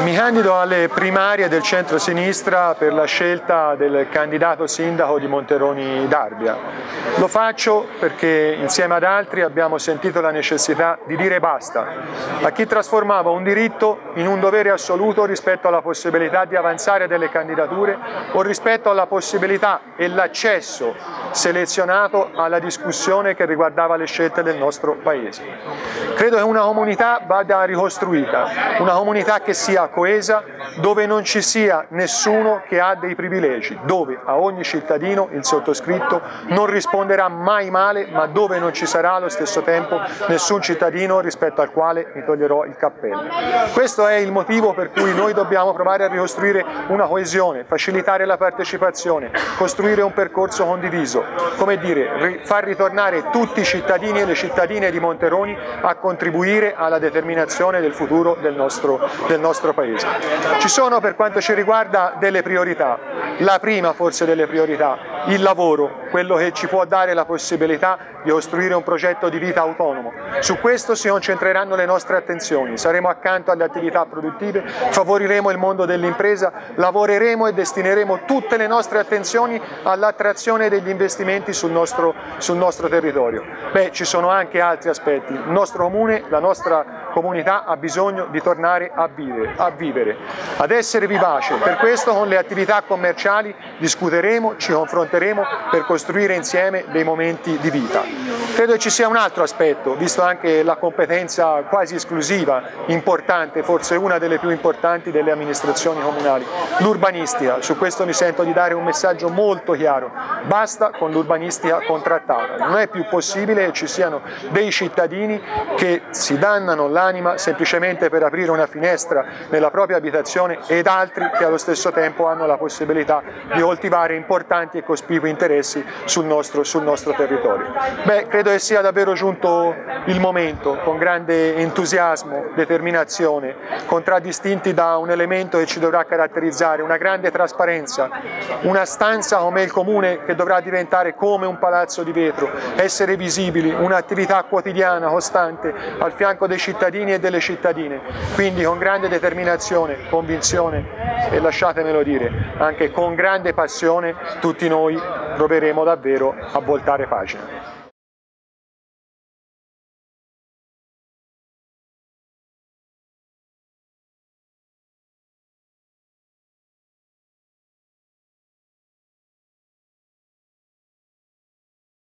Mi candido alle primarie del centro-sinistra per la scelta del candidato sindaco di Monteroni d'Arbia. Lo faccio perché insieme ad altri abbiamo sentito la necessità di dire basta a chi trasformava un diritto in un dovere assoluto rispetto alla possibilità di avanzare delle candidature o rispetto alla possibilità e l'accesso selezionato alla discussione che riguardava le scelte del nostro Paese. Credo che una comunità vada ricostruita, una comunità che sia coesa, dove non ci sia nessuno che ha dei privilegi, dove a ogni cittadino il sottoscritto non risponderà mai male, ma dove non ci sarà allo stesso tempo nessun cittadino rispetto al quale mi toglierò il cappello. Questo è il motivo per cui noi dobbiamo provare a ricostruire una coesione, facilitare la partecipazione, costruire un percorso condiviso, come dire, far ritornare tutti i cittadini e le cittadine di Monteroni a contribuire alla determinazione del futuro del nostro Paese. Ci sono, per quanto ci riguarda, delle priorità. La prima forse delle priorità, il lavoro, quello che ci può dare la possibilità di costruire un progetto di vita autonomo. Su questo si concentreranno le nostre attenzioni, saremo accanto alle attività produttive, favoriremo il mondo dell'impresa, lavoreremo e destineremo tutte le nostre attenzioni all'attrazione degli investimenti sul nostro territorio. Ci sono anche altri aspetti. Il nostro comune, la nostra comunità ha bisogno di tornare a vivere, ad essere vivace. Per questo con le attività commerciali discuteremo, ci confronteremo per costruire insieme dei momenti di vita. Credo che ci sia un altro aspetto, visto anche la competenza quasi esclusiva, importante, forse una delle più importanti delle amministrazioni comunali, l'urbanistica. Su questo mi sento di dare un messaggio molto chiaro: basta con l'urbanistica contrattata, non è più possibile che ci siano dei cittadini che si dannano l'anima semplicemente per aprire una finestra nella propria abitazione ed altri che allo stesso tempo hanno la possibilità di coltivare importanti e cospicui interessi sul nostro territorio. Credo che sia davvero giunto il momento, con grande entusiasmo, determinazione, contraddistinti da un elemento che ci dovrà caratterizzare, una grande trasparenza, una stanza come il comune che dovrà diventare come un palazzo di vetro, essere visibili, un'attività quotidiana, costante, al fianco dei cittadini e delle cittadine. Quindi con grande determinazione, convinzione e, lasciatemelo dire, anche con grande passione, tutti noi proveremo davvero a voltare pagina.